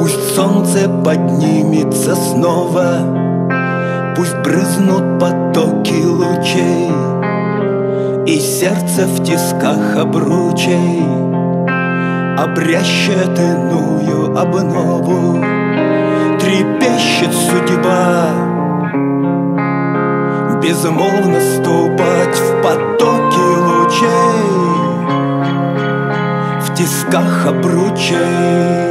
Пусть солнце поднимется снова, пусть брызнут потоки лучей, и сердце в тисках обручей обрящет иную обнову. Трепещет судьба, безмолвно ступать в потоки лучей, в тисках обручей.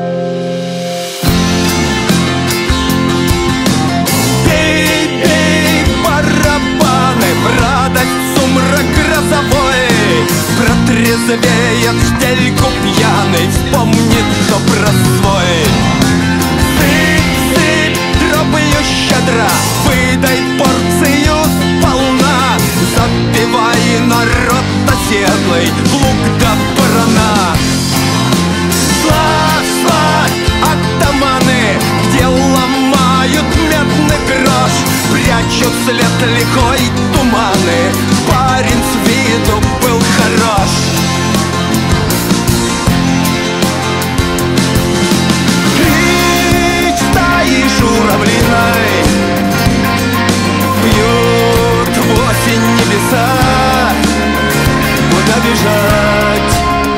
Протрезвеет в стельку пьяный, вспомнит, что про свой. Сыпь, сыпь, дробью щедро, выдай порцию сполна, запивай народ оседлый, плуг да барана. Славь, славь, атаманы, где ломают медный грош, прячут след лихой туманы. Парень с виду был хорош. Клич стаи журавлиной, бьют в осень небеса. Куда бежать?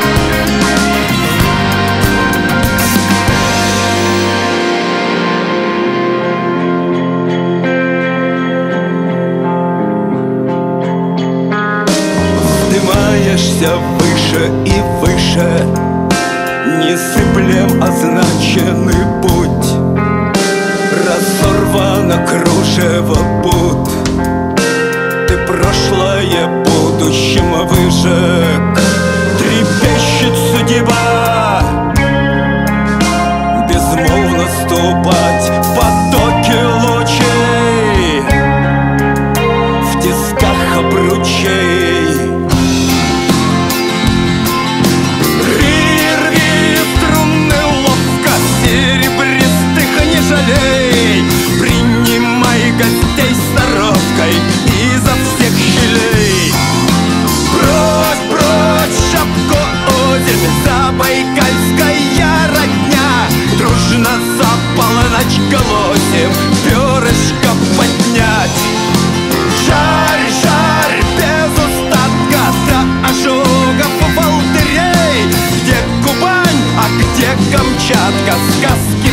Вздымаешься выше и выше, несыплем означенный путь, разорвано кружево пут. Ты прошлое будущим выжег, трепещет судьба, безмолвно ступать в потоки лучей, в тисках обручей. Принимай гостей с норовкой изо всех щелей. Брось, брось шапку озимь, забайкальская родня, дружно за полночь голосим перышко поднять. Жарь, жарь без устатка до ожогов волдырей, где Кубань, а где Камчатка, сказки